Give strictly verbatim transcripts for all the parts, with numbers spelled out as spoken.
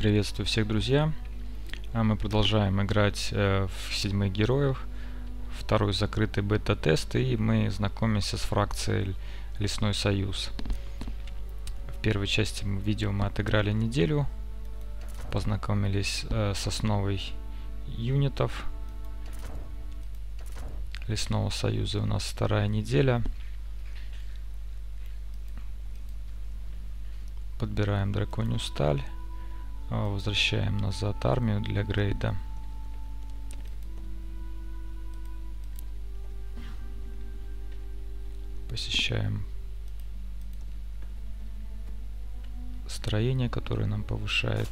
Приветствую всех, друзья! А Мы продолжаем играть э, в седьмых героев, второй закрытый бета-тест, и мы знакомимся с фракцией Лесной Союз. В первой части видео мы отыграли неделю, познакомились э, с основой юнитов Лесного Союза. У нас вторая неделя. Подбираем драконью сталь. Возвращаем назад армию для грейда. Посещаем строение, которое нам повышает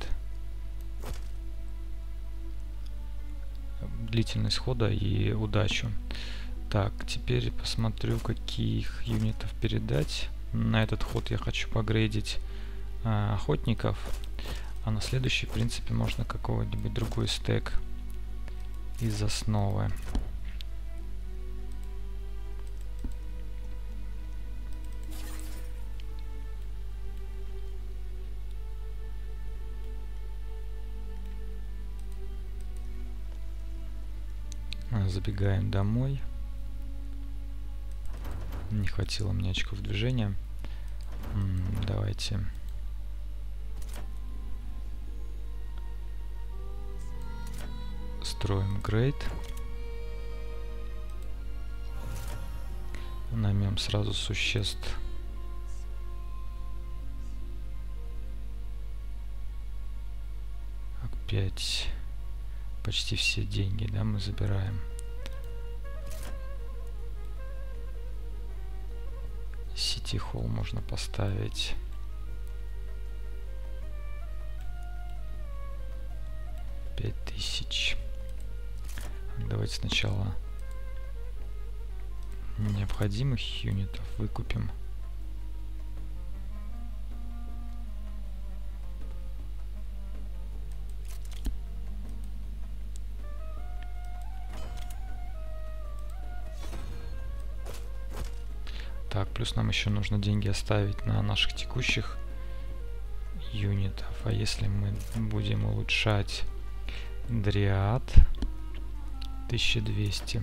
длительность хода и удачу. Так, теперь посмотрю, каких юнитов передать. На этот ход я хочу погрейдить а, охотников. А на следующий, в принципе, можно какого-нибудь другой стек из основы. Забегаем домой. Не хватило мне очков движения. Давайте... Строим грейд. Наймем сразу существ. Опять почти все деньги, да, мы забираем. Сити холл можно поставить. Пять тысяч. Давайте сначала необходимых юнитов выкупим. Так, плюс нам еще нужно деньги оставить на наших текущих юнитов. А если мы будем улучшать дриад, тысяча двести.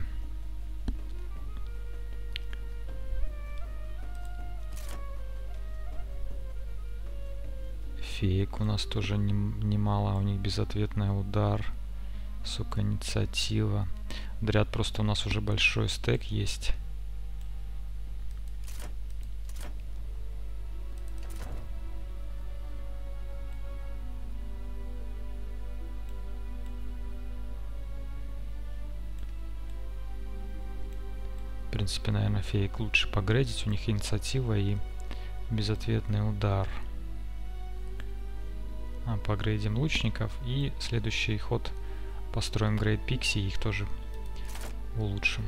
Феек у нас тоже немало, у них безответный удар, сука, инициатива. Дриад просто у нас уже большой стек есть. В принципе, наверное, феек лучше погрейдить. У них инициатива и безответный удар. А, погрейдим лучников. И следующий ход построим грейд пикси. Их тоже улучшим.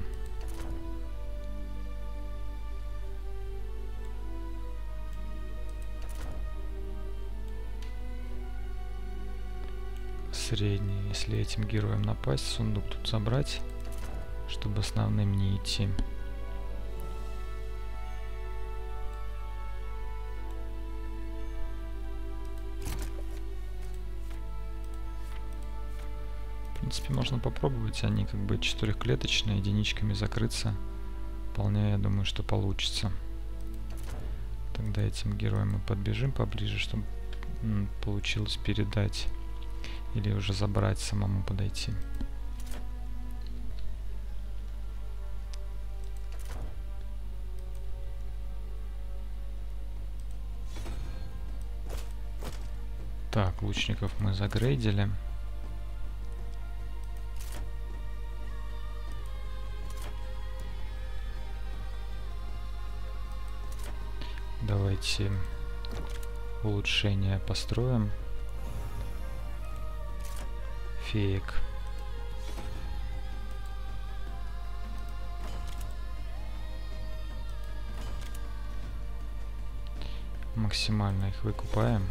Средний. Если этим героем напасть, сундук тут забрать, чтобы основным не идти. В принципе, можно попробовать. Они как бы четырехклеточные, единичками закрыться. Вполне, я думаю, что получится. Тогда этим героем мы подбежим поближе, чтобы получилось передать. Или уже забрать, самому подойти. Так, лучников мы загрейдили. Давайте улучшение построим. Феек. Максимально их выкупаем.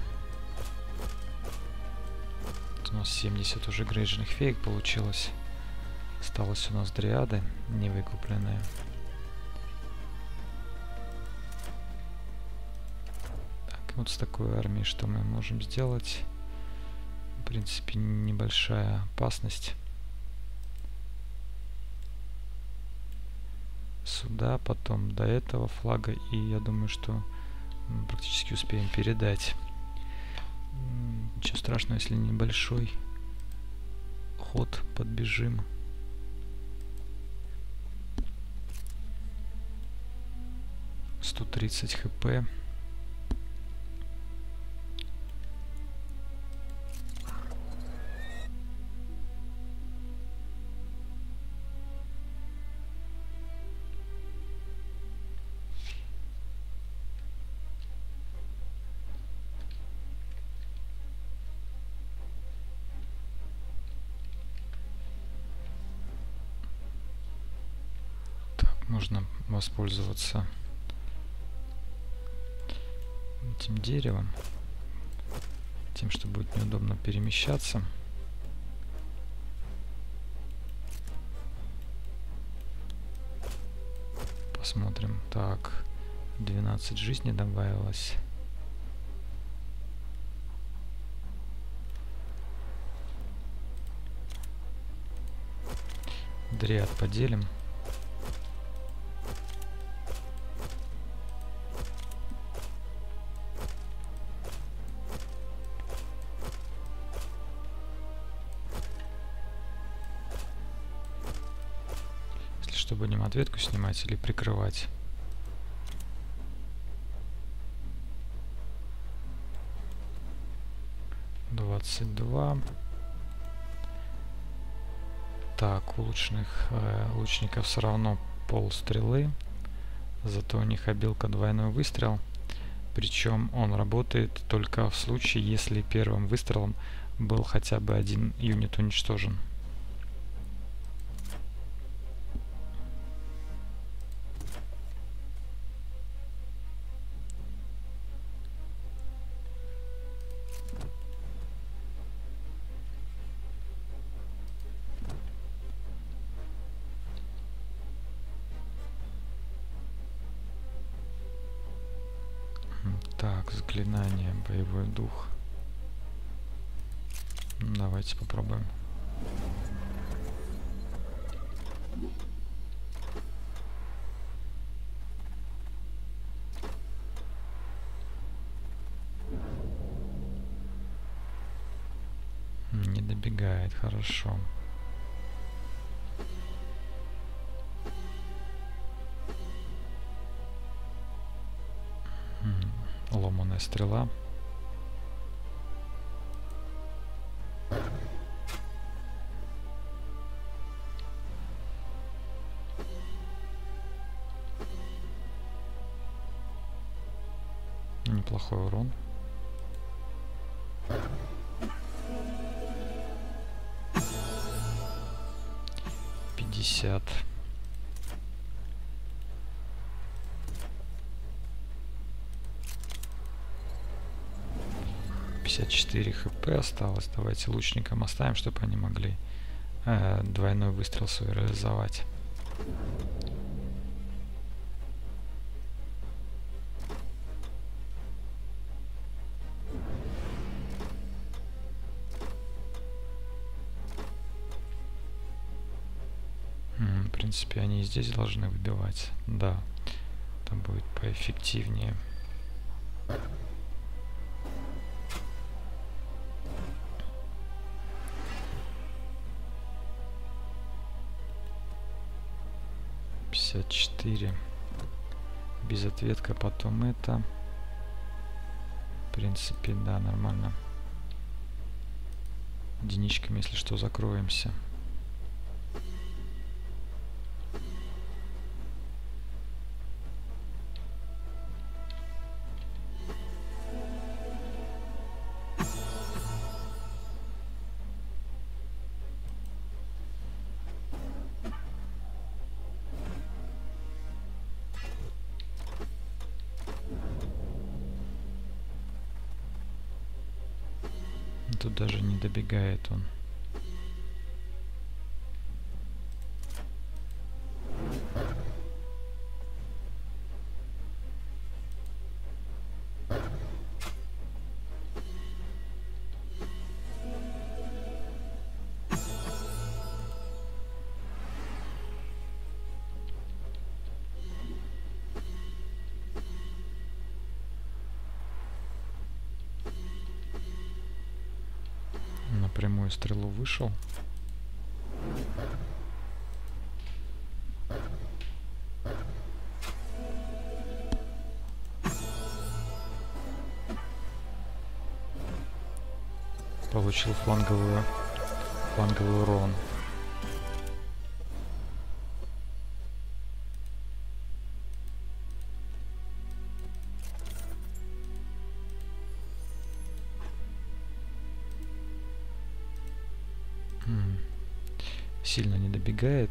У нас семьдесят уже грейженных феек получилось. Осталось у нас дриады невыкупленные. Так, вот с такой армией что мы можем сделать? принципе, небольшая опасность. Сюда, потом до этого флага, и я думаю, что практически успеем передать. Ничего страшного, если небольшой ход, подбежим. сто тридцать хп. Можно воспользоваться этим деревом, тем, что будет неудобно перемещаться. Посмотрим. Так, двенадцать жизней добавилось. Дриад поделим. Что будем ответку снимать или прикрывать? двадцать два. Так, у лучных э, лучников все равно полстрелы. Зато у них обилка двойной выстрел. Причем он работает только в случае, если первым выстрелом был хотя бы один юнит уничтожен. Так, заклинание, боевой дух. Давайте попробуем. Не добегает, хорошо. Ломаная стрела. Неплохой урон. пятьдесят. пятьдесят четыре хп осталось. Давайте лучникам оставим, чтобы они могли э, двойной выстрел свой реализовать. М, в принципе, они и здесь должны выбивать. Да, там будет поэффективнее. пятьдесят четыре. Безответка, потом это. В принципе, да, нормально. Единичками, если что, закроемся. Тут даже не добегает он. На прямую стрелу вышел. Получил фланговую, фланговый урон. М-м. Сильно не добегает.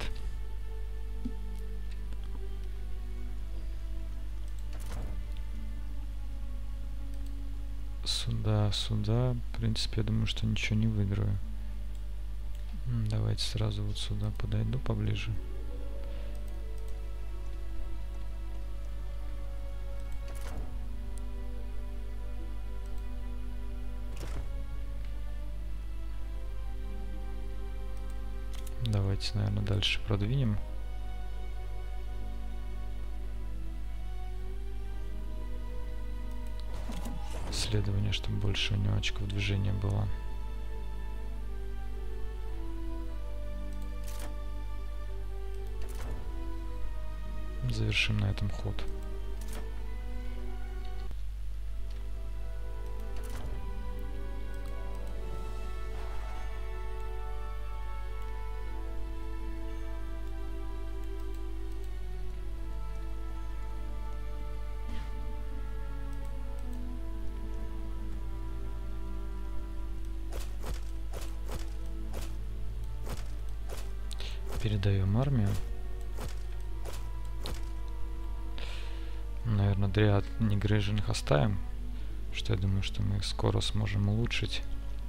Сюда, сюда. В принципе, я думаю, что ничего не выиграю. Давайте сразу вот сюда подойду поближе. Давайте, наверное, дальше продвинем. Следование, чтобы больше у него очков движения было. Завершим на этом ход. Передаем армию. Наверное, дриад негрыженных оставим, что я думаю, что мы их скоро сможем улучшить.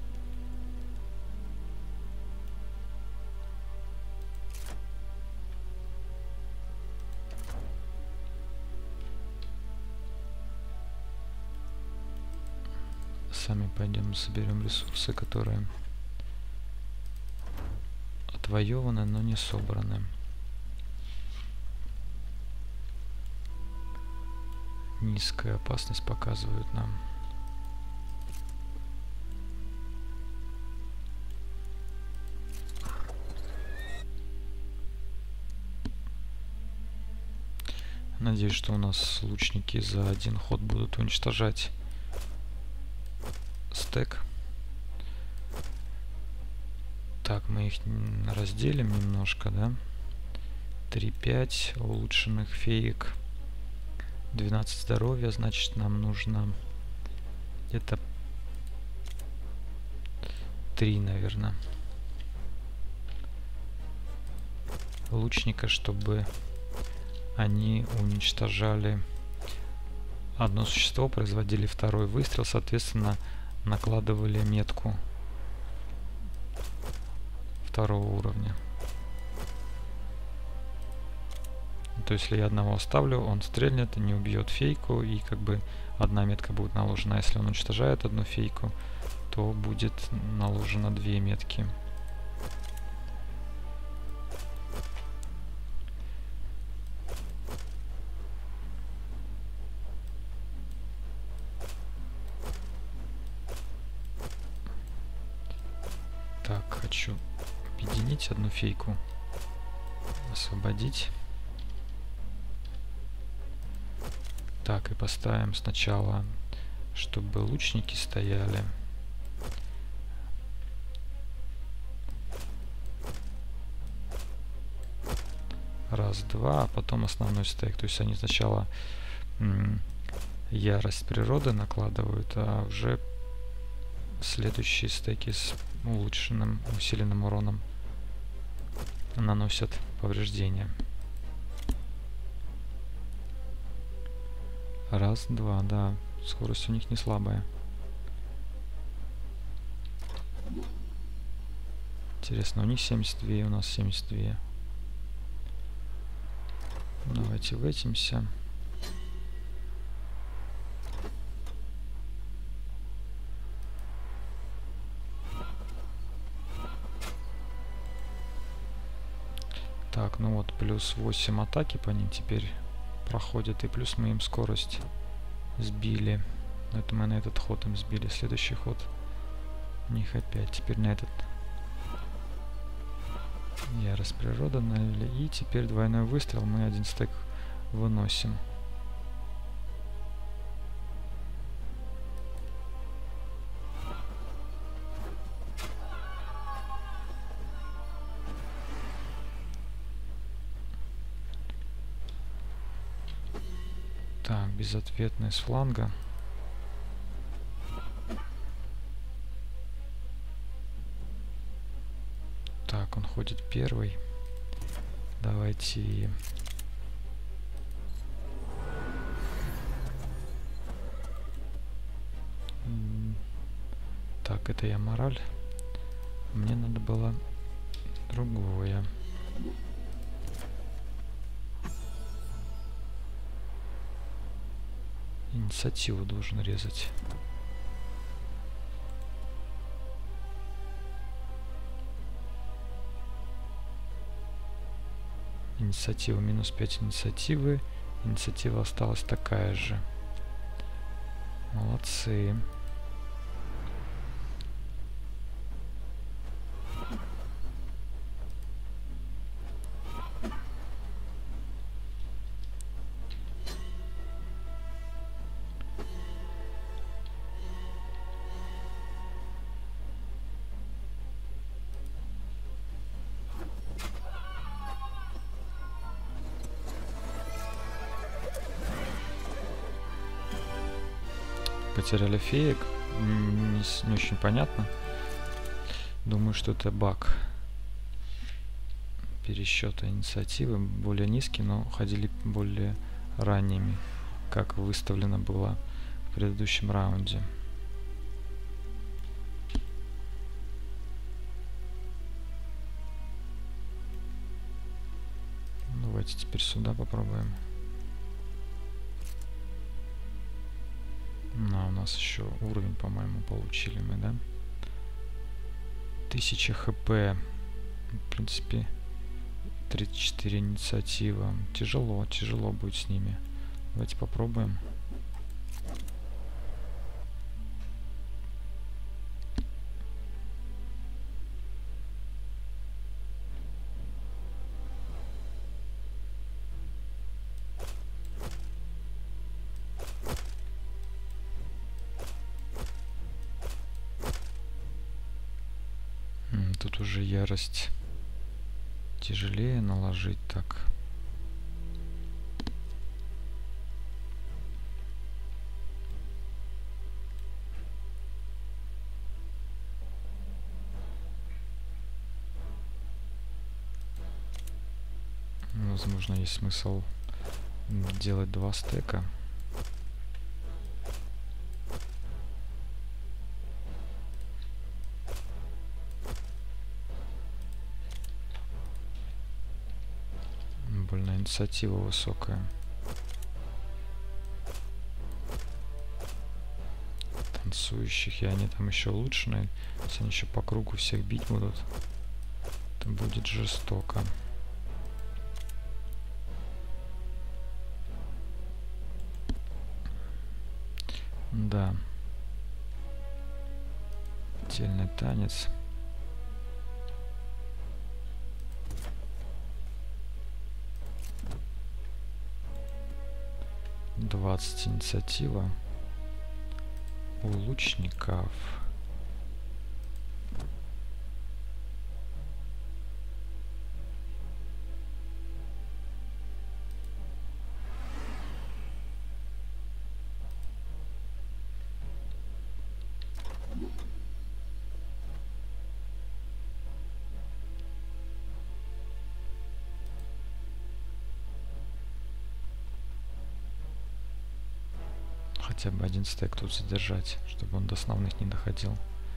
Сами пойдем соберем ресурсы, которые отвоеваны, но не собраны. Низкая опасность показывают нам. Надеюсь, что у нас лучники за один ход будут уничтожать стек. Так, мы их разделим немножко, да? три-пять улучшенных феек. двенадцать здоровья, значит, нам нужно где-то три, наверное, лучника, чтобы они уничтожали одно существо, производили второй выстрел, соответственно, накладывали метку второго уровня. То есть, если я одного оставлю, он стрельнет, не убьет фейку, и как бы одна метка будет наложена. А если он уничтожает одну фейку, то будет наложено две метки. Так, хочу объединить одну фейку, освободить. Так, и поставим сначала, чтобы лучники стояли. Раз, два, а потом основной стейк. То есть они сначала м, ярость природы накладывают, а уже следующие стейки с улучшенным, усиленным уроном наносят повреждения. Раз, два, да. Скорость у них не слабая. Интересно, у них семьдесят два, у нас семьдесят два. Давайте вытимся. Так, ну вот, плюс восемь атаки по ним теперь проходит, и плюс мы им скорость сбили. Это мы на этот ход им сбили. Следующий ход У них опять теперь на этот ярость природы навели. И теперь двойной выстрел. Мы один стек выносим. Так, безответный с фланга. Так, он ходит первый. Давайте... Так, это я мораль. Мне надо было другое. Инициативу должен резать. Инициатива минус пять инициативы. Инициатива осталась такая же. Молодцы. Потеряли феек. Не, не очень понятно. Думаю, что это баг пересчета инициативы. Более низкий, но ходили более ранними, как выставлено было в предыдущем раунде. Давайте теперь сюда попробуем. На, у нас еще уровень, по-моему, получили мы, да? тысяча хп. В принципе, тридцать четыре инициатива. Тяжело, тяжело будет с ними. Давайте попробуем. Тут уже ярость тяжелее наложить, так. Возможно, есть смысл делать два стека. Больно инициатива высокая. Танцующих, и они там еще улучшены. Если они еще по кругу всех бить будут, это будет жестоко. Да. Отдельный танец. двадцать инициатива у лучников. Хотя бы один стек тут задержать, чтобы он до основных не доходил.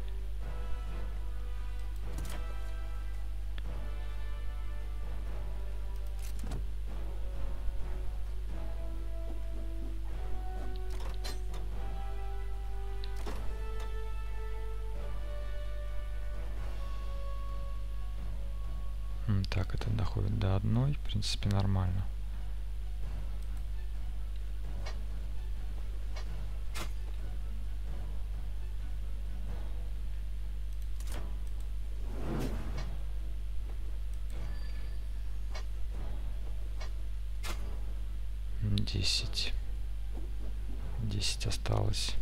Так, это доходит до одной, в принципе, нормально. десять. десять осталось.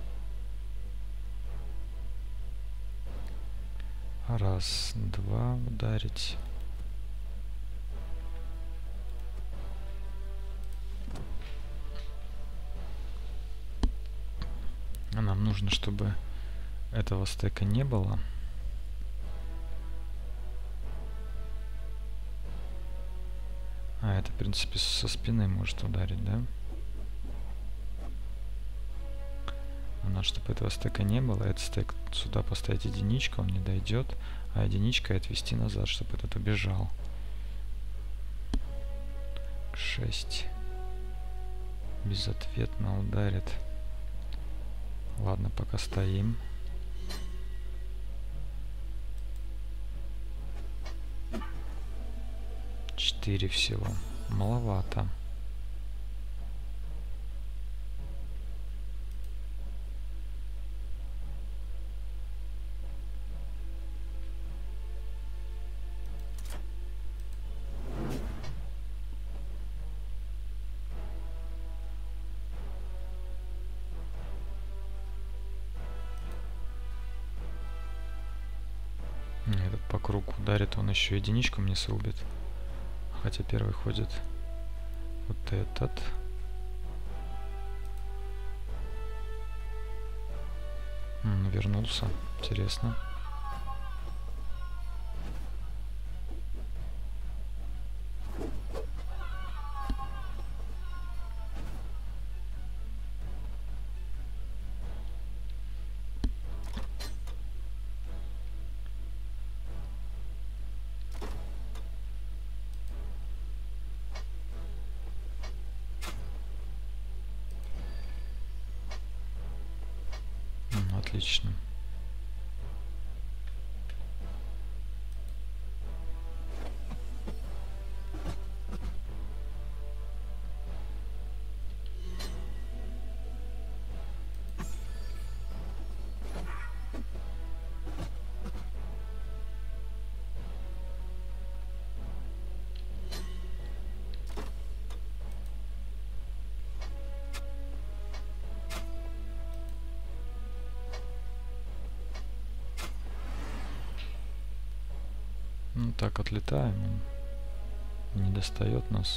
Раз, два ударить. А нам нужно, чтобы этого стека не было. А, это, в принципе, со спины может ударить, да? А надо, чтобы этого стека не было. Этот стек сюда поставить единичку, он не дойдет. А единичкой отвести назад, чтобы этот убежал. шесть. Безответно ударит. Ладно, пока стоим. четыре всего. Маловато. Этот по кругу ударит, он еще единичку мне срубит. Хотя первый ходит вот этот. М, вернулся. Интересно. Отлично. Ну так, отлетаем, он не достает нас.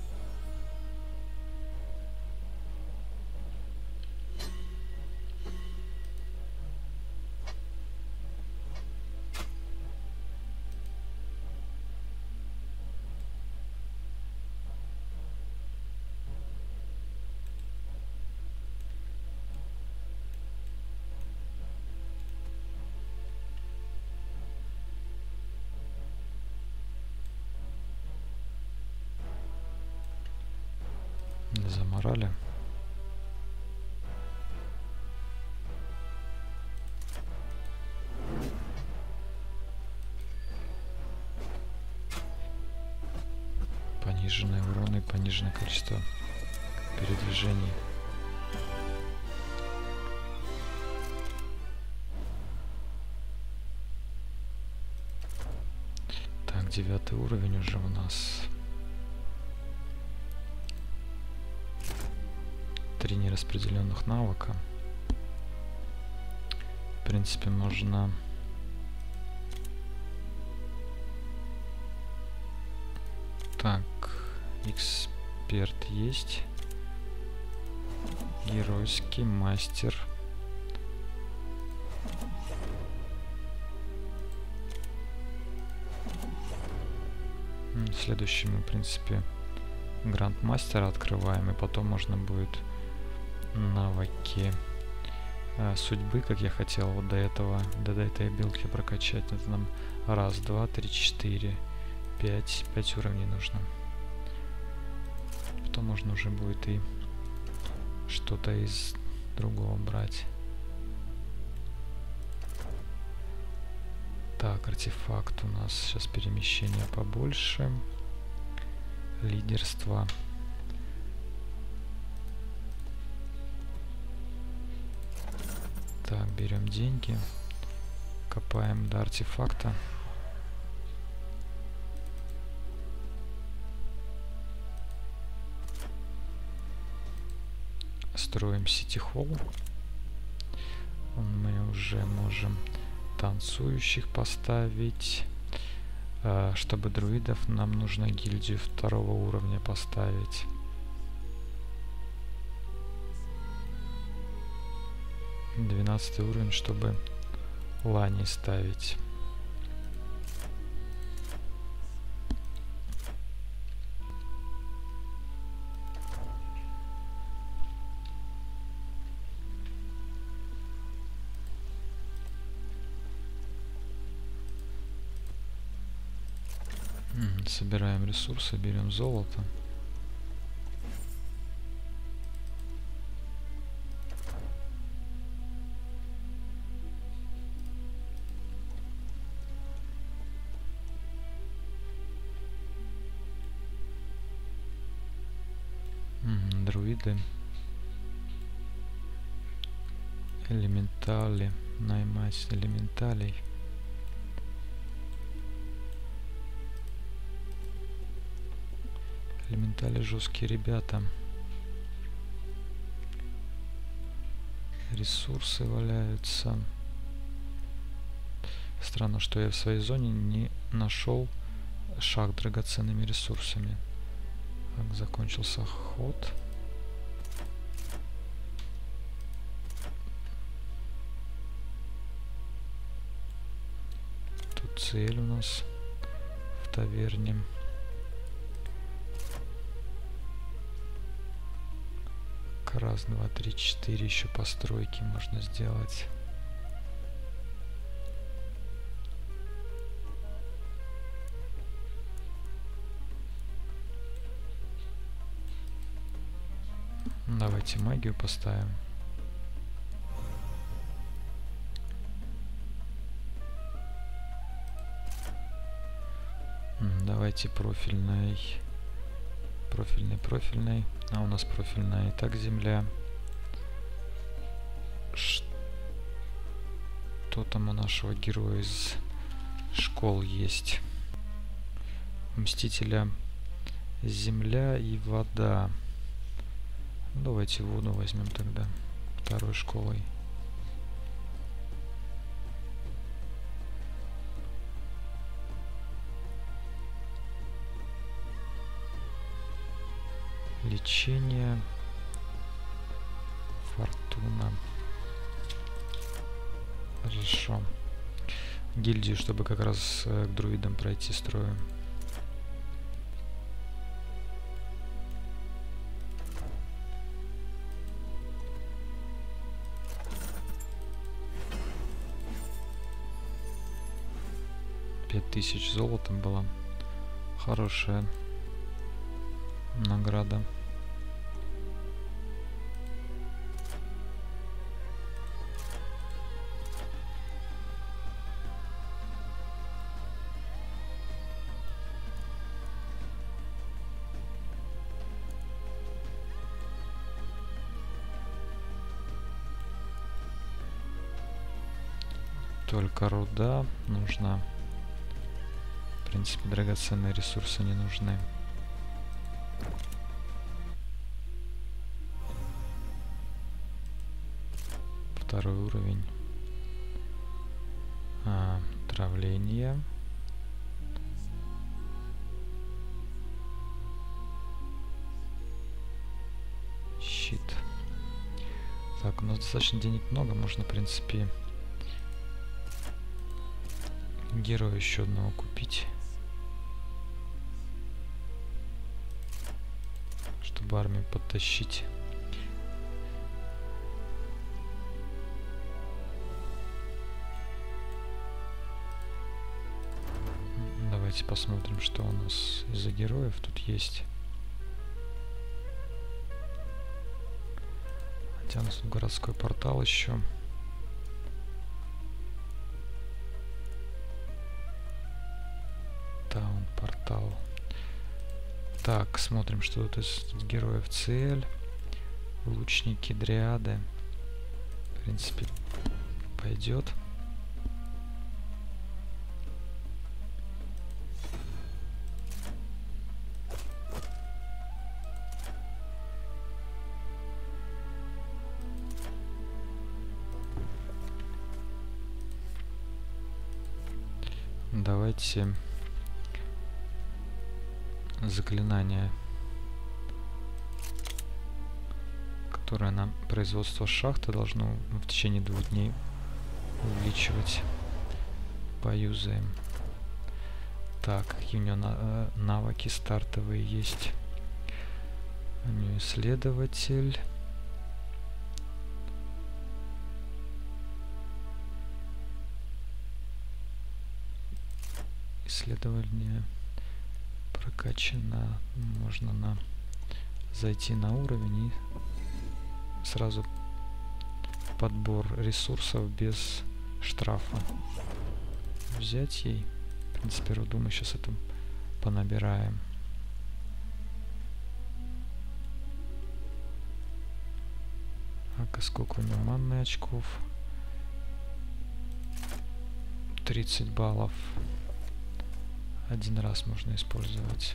Заморали. Пониженные уроны, пониженное количество передвижений. Так, девятый уровень уже у нас. Три нераспределенных навыка. В принципе, можно так, эксперт есть, геройский мастер. Следующий мы, в принципе, грандмастера открываем, и потом можно будет навыки а, судьбы, как я хотел вот до этого, до, до этой билки прокачать. Это нам раз, два, три, четыре, пять, пять уровней нужно. Потом можно уже будет и что-то из другого брать. Так, артефакт у нас сейчас перемещение побольше. Лидерство. Так, берем деньги, копаем до артефакта. строим сити-холл. Мы уже можем танцующих поставить. Чтобы друидов, нам нужно гильдию второго уровня поставить. двенадцатый уровень, чтобы лани ставить. Собираем ресурсы, берем золото. М-м, друиды. Элементали. Наймать элементалей. Элементали жесткие ребята. Ресурсы валяются. Странно, что я в своей зоне не нашел шахт драгоценными ресурсами. Так, закончился ход. Тут цель у нас в таверне. Раз, два, три, четыре еще постройки можно сделать. Давайте магию поставим. Давайте профильный. Профильный, профильный. А у нас профильная и так земля. Что там у нашего героя из школ есть? Мстителя земля и вода. Давайте воду возьмем тогда второй школой. Лечение. Фортуна. Хорошо. Гильдию, чтобы как раз к друидам пройти, строим. Пять тысяч золотом была. Хорошая награда. Только руда нужна. В принципе, драгоценные ресурсы не нужны. Второй уровень. А, травление. Щит. Так, у нас достаточно денег много. Можно, в принципе, героя еще одного купить. Чтобы армию подтащить. Давайте посмотрим, что у нас из-за героев тут есть. Хотя у нас тут городской портал еще. Таун портал. Так, смотрим, что тут из героев. Цель. Лучники, дриады. В принципе, пойдет. давайте заклинание, которое нам производство шахты должно в течение двух дней увеличивать, поюзаем. Так, какие у него на, навыки стартовые есть? У него исследователь. Исследование прокачано. Можно на зайти на уровень и сразу подбор ресурсов без штрафа взять ей. В принципе, руду мы сейчас это понабираем. А сколько у него манны очков? тридцать баллов. Один раз можно использовать.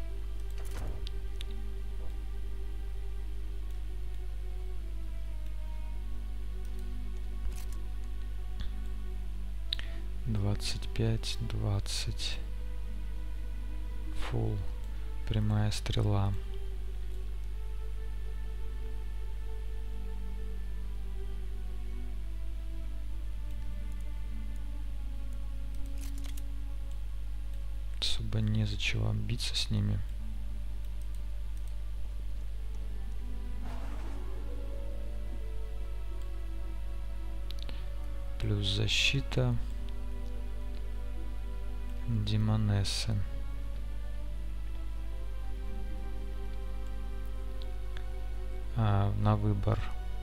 двадцать пять, двадцать. Фулл. Прямая стрела. Особо незачем биться с ними. Плюс защита. Демонессы. А, на выбор.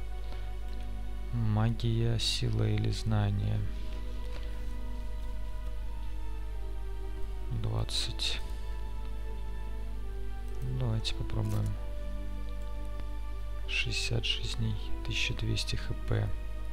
Магия, сила или знание. двадцать. Давайте попробуем. шестьдесят жизней, тысяча двести хп.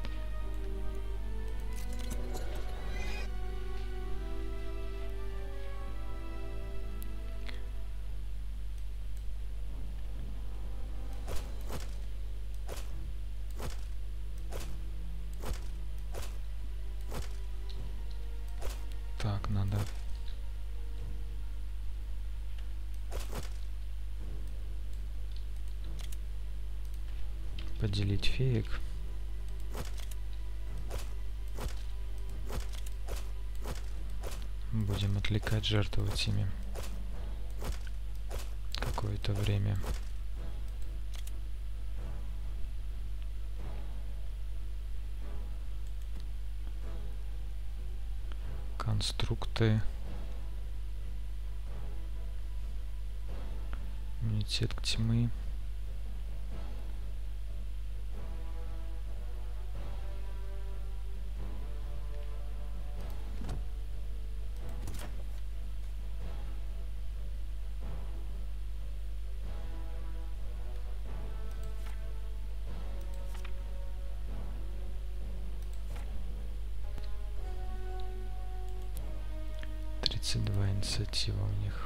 Так, надо поделить феек. Будем отвлекать, жертвовать ими какое-то время. Конструкты. Иммунитет к тьмы. тридцать два инициатива у них.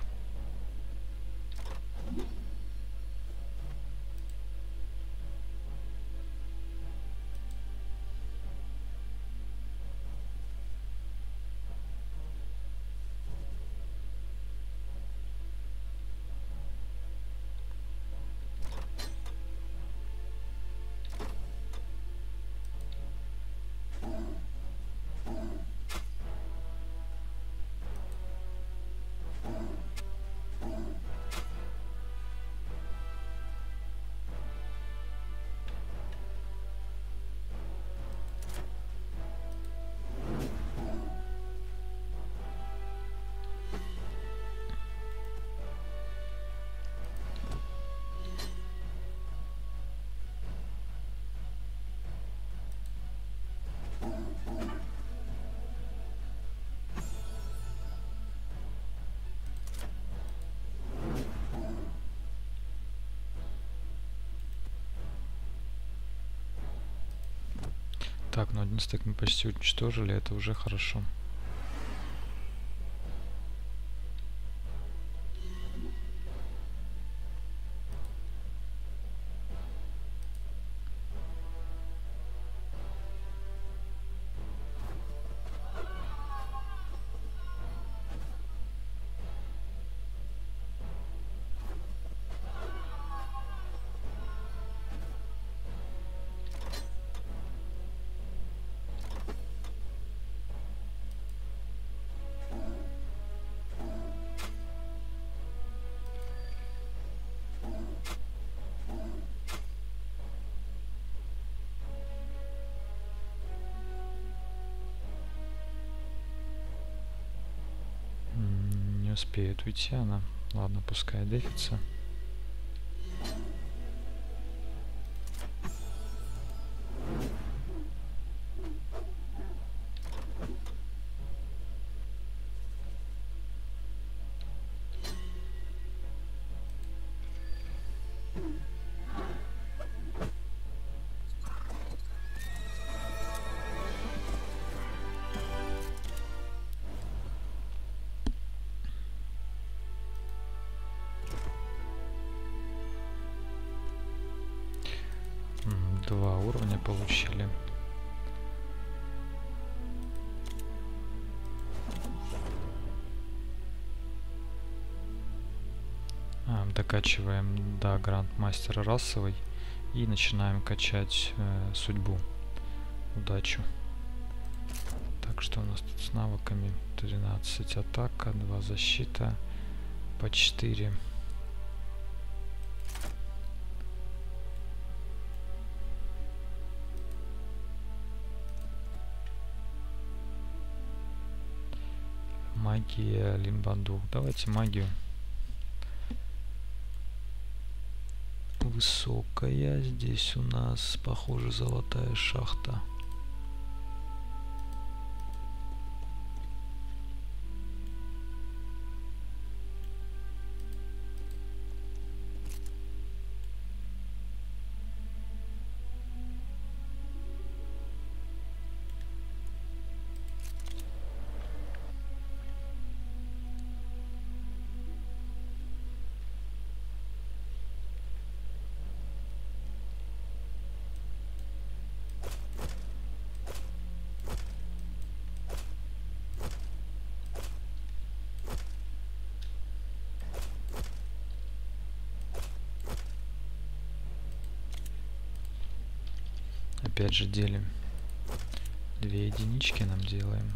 Так, ну один стек мы почти уничтожили, это уже хорошо. успеет уйти она. Ладно, пускай дефится. Два уровня получили. А, докачиваем до грандмастера расовой и начинаем качать э, судьбу, удачу. Так, что у нас тут с навыками? тринадцать атака, два защита, по четыре. Магия, лимбандух. Давайте магию. Высокая. Здесь у нас, похоже, золотая шахта. Опять же делим. Две единички нам делаем.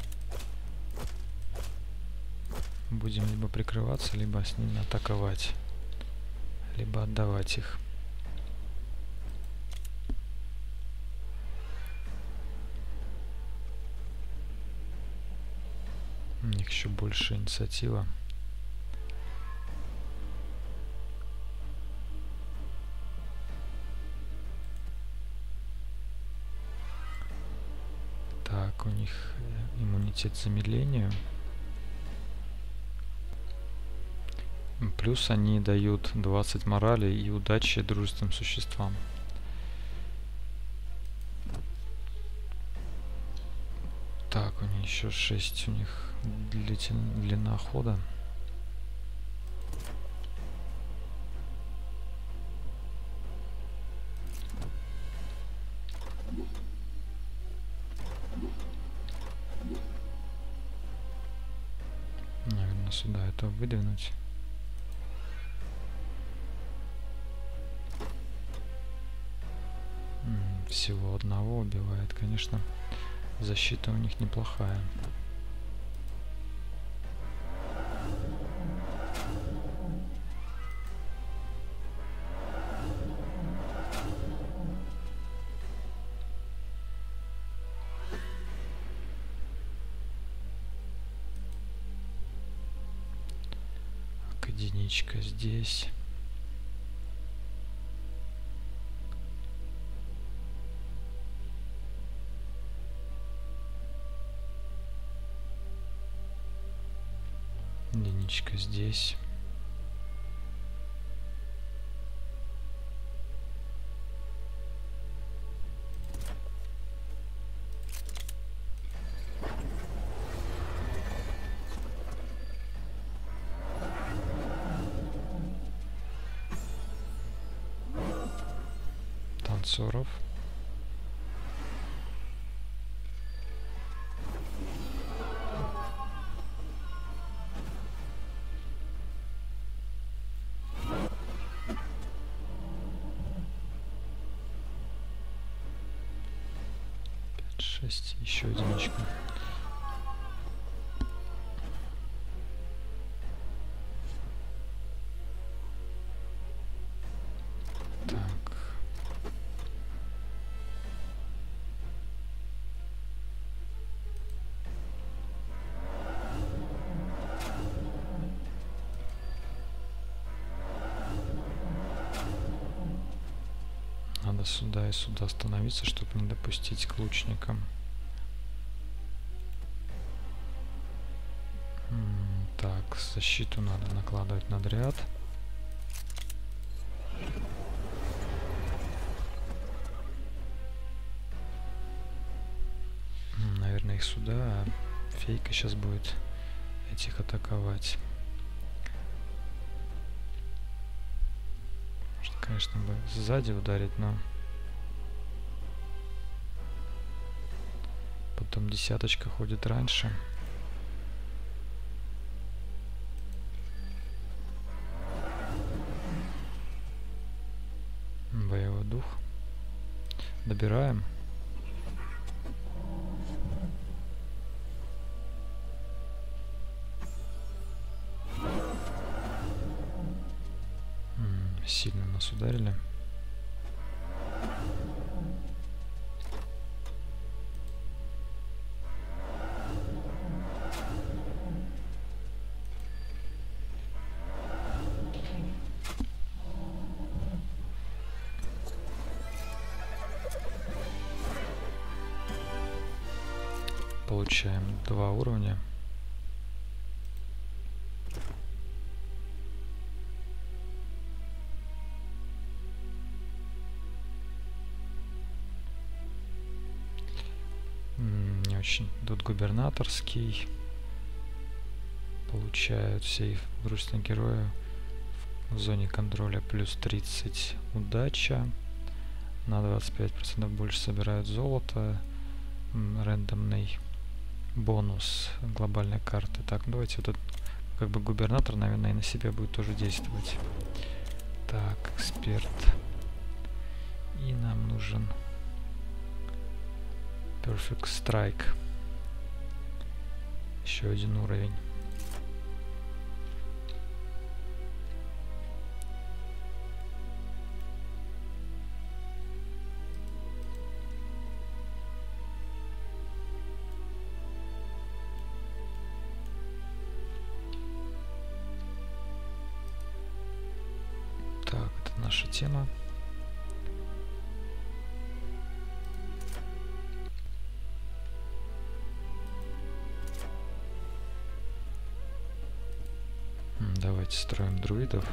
Будем либо прикрываться, либо с ними атаковать, либо отдавать их. У них еще больше инициатива. Так, у них иммунитет к замедлению. Плюс они дают двадцать морали и удачи дружественным существам. Так, у них еще шесть, у них длина хода. Наверное, сюда это выдвинуть. Всего одного убивает, конечно. Защита у них неплохая. Единичка здесь. Единичка здесь. Танцоров. шесть, еще единичку. Так. надо сюда и сюда остановиться, чтобы не допустить к лучникам. Так, защиту надо накладывать надряд. Наверное, их сюда, а фейка сейчас будет этих атаковать. Может, конечно, бы сзади ударить, но потом десяточка ходит раньше. Боевой дух. Добираем. М-м, сильно нас ударили. Получаем два уровня. Не очень. Тут губернаторский. Получают все дружественные герои в зоне контроля плюс тридцать удача. На двадцать пять процентов больше собирают золото. Рандомный бонус глобальной карты. Так, ну давайте вот этот, как бы губернатор, наверное, и на себя будет тоже действовать. Так, эксперт. И нам нужен Perfect Strike. Еще один уровень. Так, это наша тема. Давайте строим друидов.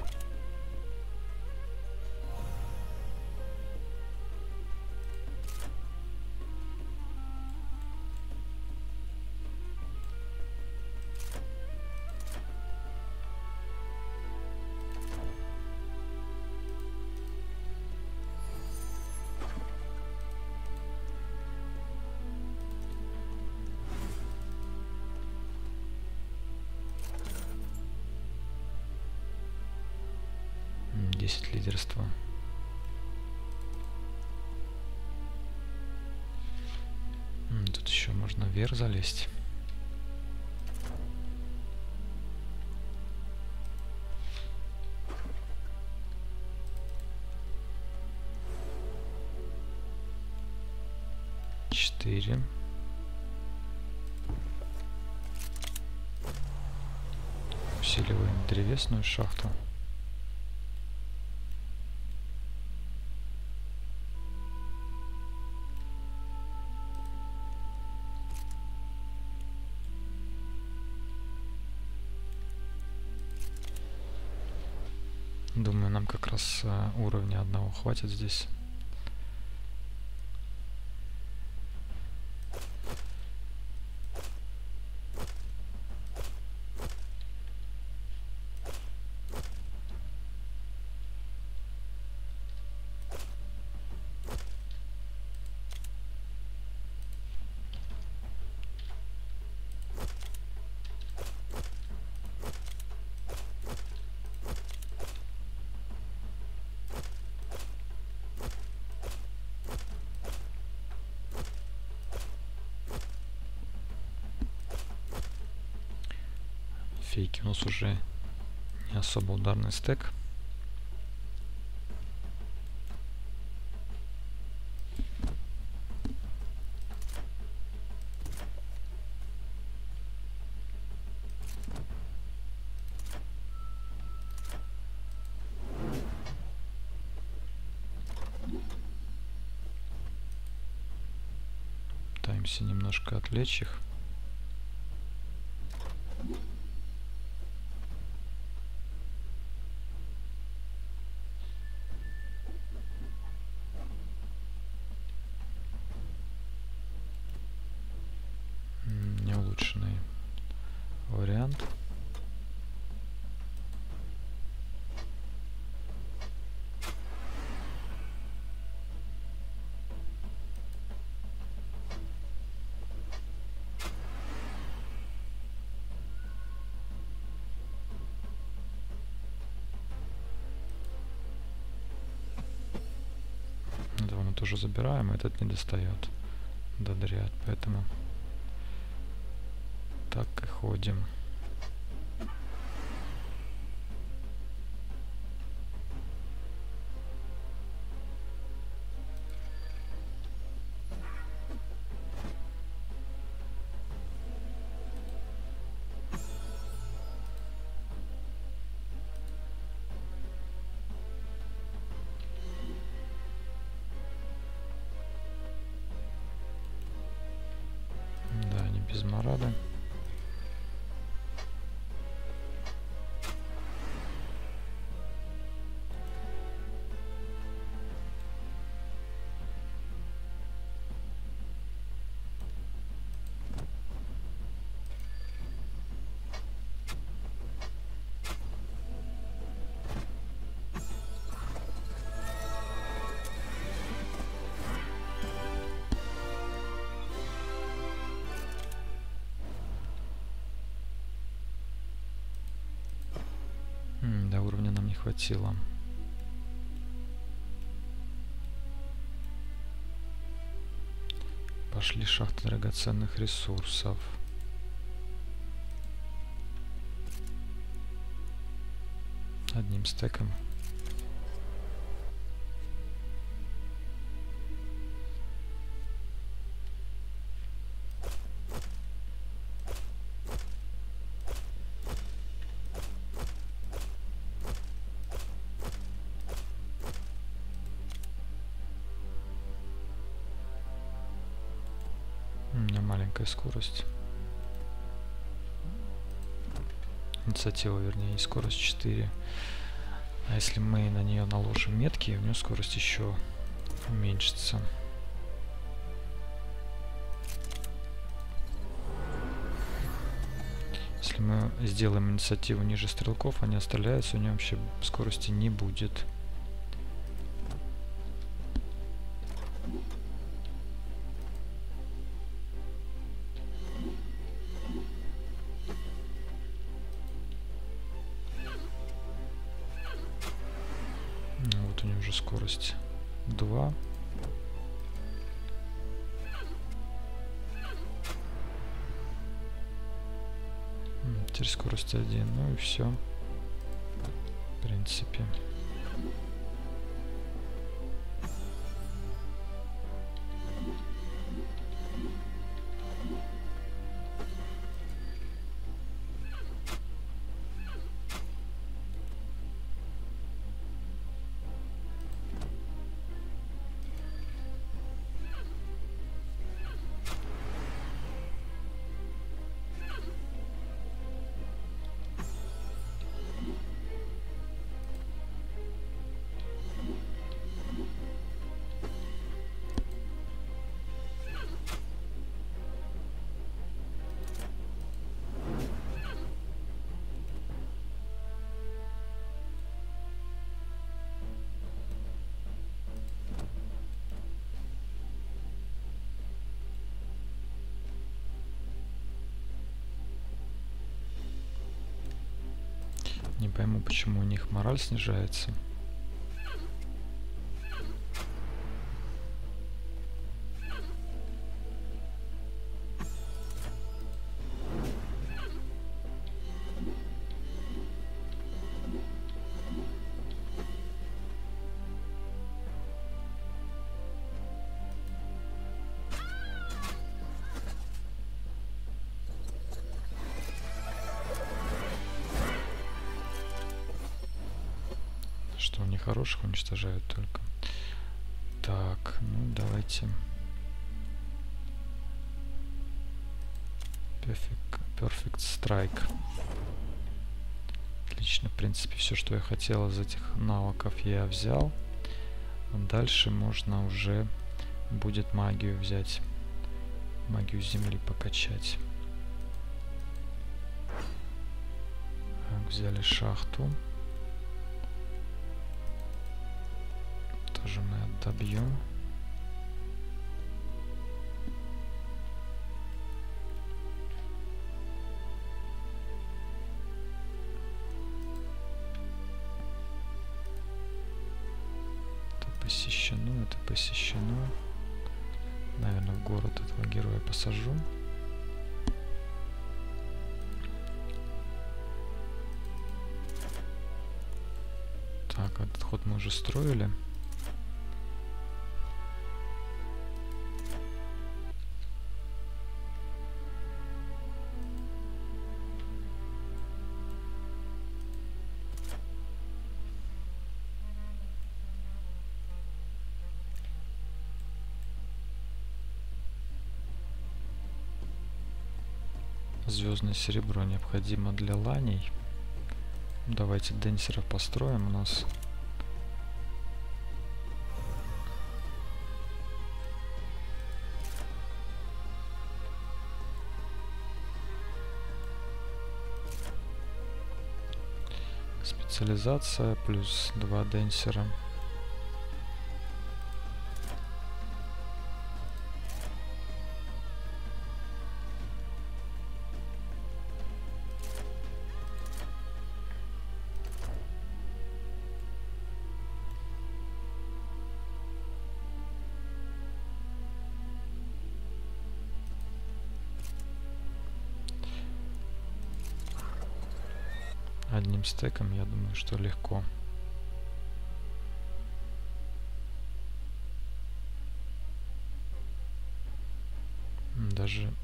десять лидерства. Тут еще можно вверх залезть. Четыре. Усиливаем древесную шахту. Думаю, нам как раз а, уровня одного хватит здесь. Фейки у нас уже не особо ударный стек. Постараемся немножко отвлечь их. Неулучшенный вариант. Этого мы тоже забираем, этот не достает до дриад, поэтому так и ходим. Без марада. До уровня нам не хватило. Пошли шахты драгоценных ресурсов. Одним стеком. Маленькая скорость. Инициатива, вернее, скорость четыре. А если мы на нее наложим метки, у нее скорость еще уменьшится. Если мы сделаем инициативу ниже стрелков, они остреляются, у нее вообще скорости не будет. Вот у нее уже скорость два. Теперь скорость один. Ну и все. В принципе. Не пойму, почему у них мораль снижается. Что у них хороших уничтожают только. Так, ну давайте. Perfect, perfect Strike. Отлично, в принципе, все, что я хотел из этих навыков, я взял. Дальше можно уже будет магию взять. Магию земли покачать. Так, взяли шахту. Тоже мы отобьем. Посещено, это посещено. Наверное, в город этого героя посажу. Так, этот ход мы уже строили. Звездное серебро необходимо для ланей. Давайте денсеров построим у нас. Специализация плюс два денсера. Одним стеком, я думаю, что легко. Даже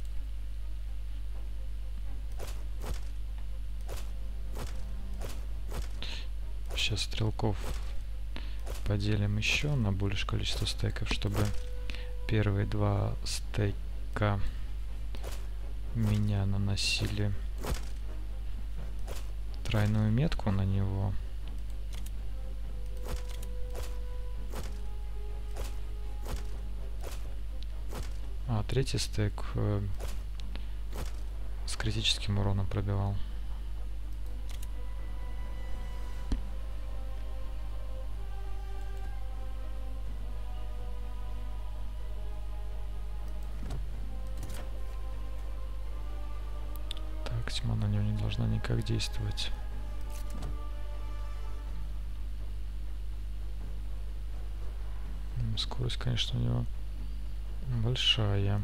сейчас стрелков поделим еще на большее количество стеков, чтобы первые два стека меня наносили тройную метку на него. А третий стек э, с критическим уроном пробивал. Так, тьма на него не должна никак действовать. Скорость, конечно, у него большая.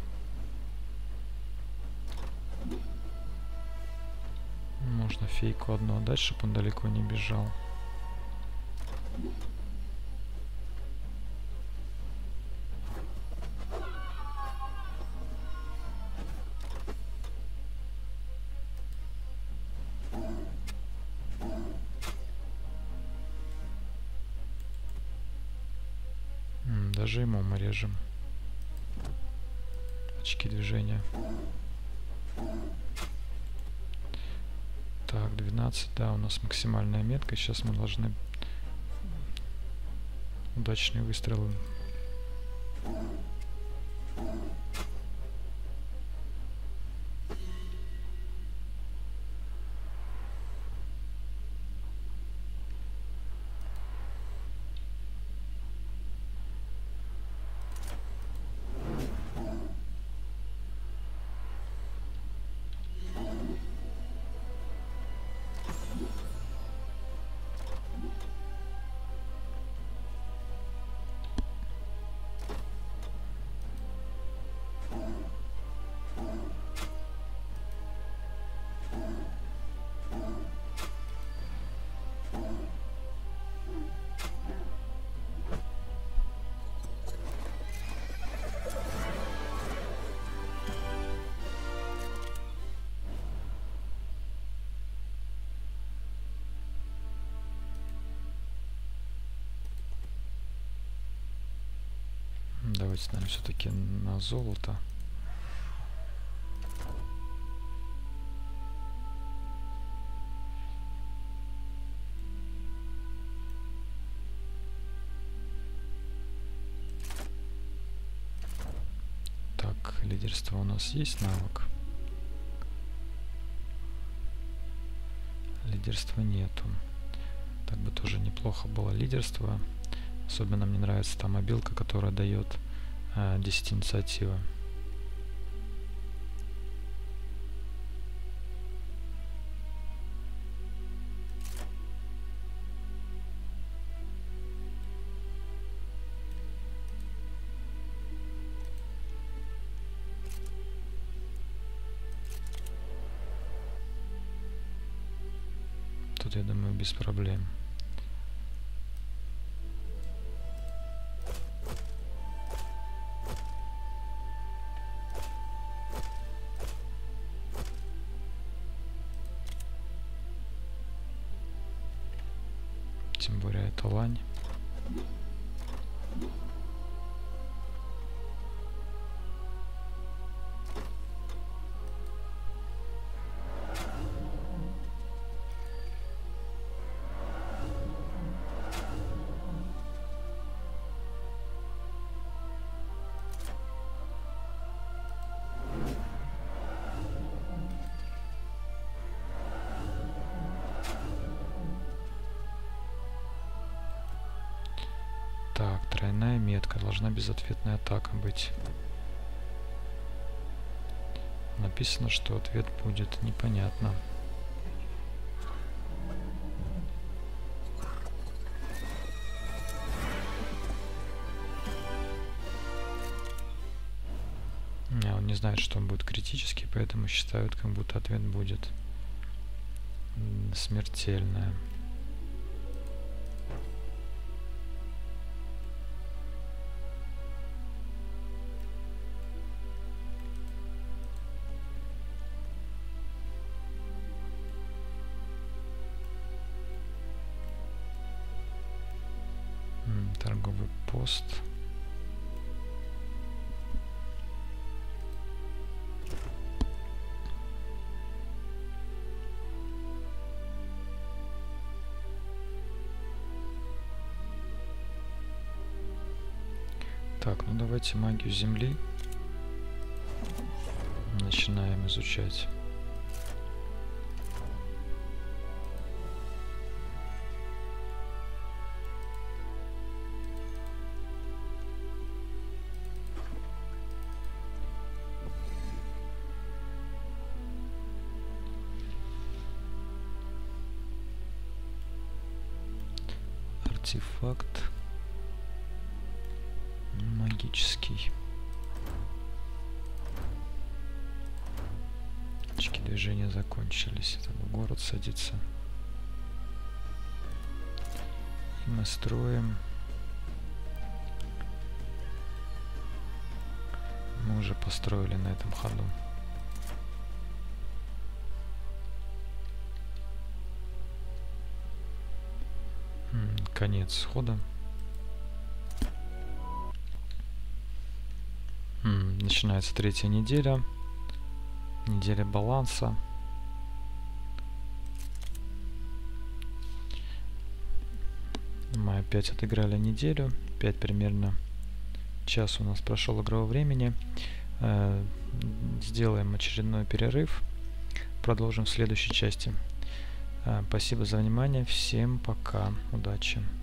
Можно фейку одну отдать, чтобы он далеко не бежал. Даже ему мы режем очки движения. Так, двенадцать, да, у нас максимальная метка. Сейчас мы должны удачные выстрелы. Давайте, наверное, все-таки на золото. Так, двенадцать, да, у нас максимальная метка. Сейчас мы должны удачные выстрелы. М, скорость, конечно, у него большая. Лидерство у нас есть навык. Лидерства нету. Так бы тоже неплохо было лидерство. Особенно мне нравится та мобилка, которая дает э, десять инициативы. Тут, я думаю, без проблем. Тем более это лань. Так, тройная метка. Должна безответная атака быть. Написано, что ответ будет непонятно. Не, он не знает, что он будет критический, поэтому считают, как будто ответ будет смертельная. Торговый пост. Так, ну давайте магию Земли начинаем изучать. Артефакт магический. Точки движения закончились. Это город садится. И мы строим. Мы уже построили на этом ходу. Конец хода. М, начинается третья неделя. Неделя баланса. Мы опять отыграли неделю. пять примерно час у нас прошел игрового времени. Э, сделаем очередной перерыв. Продолжим в следующей части. Спасибо за внимание. Всем пока. Удачи.